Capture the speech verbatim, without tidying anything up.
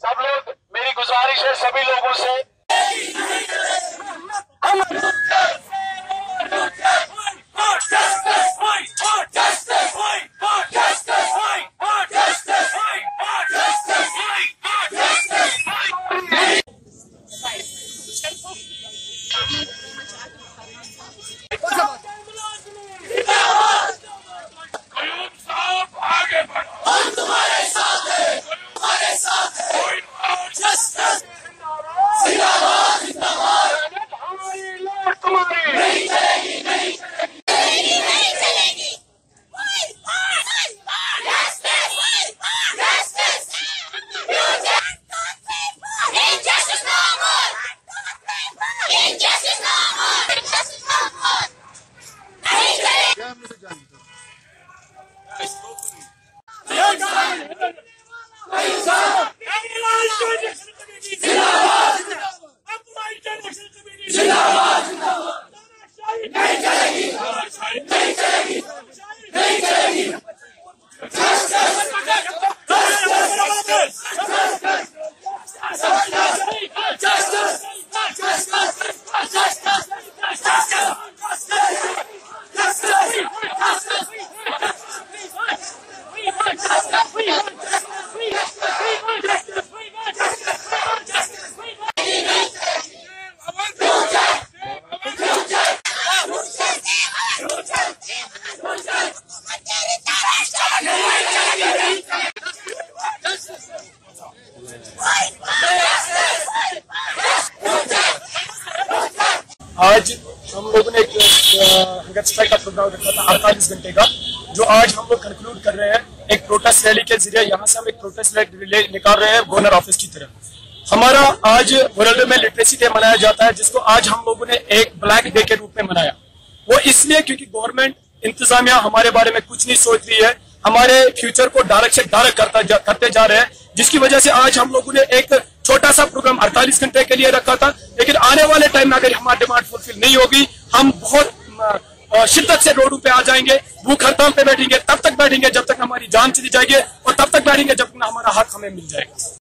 सब लोग, मेरी गुजारिश है सभी लोगों से, हम आज हम लोगों ने एक हंगर स्ट्राइक का प्रोग्राम रखा था अड़तालीस घंटे का, जो आज हम लोग कंक्लूड कर रहे हैं एक प्रोटेस्ट रैली के जरिए। यहाँ से हम एक प्रोटेस्ट रैली निकाल रहे हैं गवर्नर ऑफिस की तरफ। हमारा आज वर्ल्ड में लिटरेसी डे मनाया जाता है, जिसको आज हम लोगों ने एक ब्लैक डे के रूप में मनाया। वो इसलिए क्योंकि गवर्नमेंट इंतजामिया हमारे बारे में कुछ नहीं सोच रही है, हमारे फ्यूचर को डायरेक्ट से डायरेक्ट करता जा, करते जा रहे हैं, जिसकी वजह से आज हम लोगों ने एक छोटा सा प्रोग्राम अड़तालीस घंटे के लिए रखा था। लेकिन आने वाले टाइम में अगर हमारी डिमांड फुलफिल नहीं होगी, हम बहुत शिद्दत से रोडों पे आ जाएंगे, भूख हड़ताल पे बैठेंगे, तब तक बैठेंगे जब तक हमारी जान चली जाएगी, और तब तक बैठेंगे जब तक हमारा हक हमें मिल जाएगा।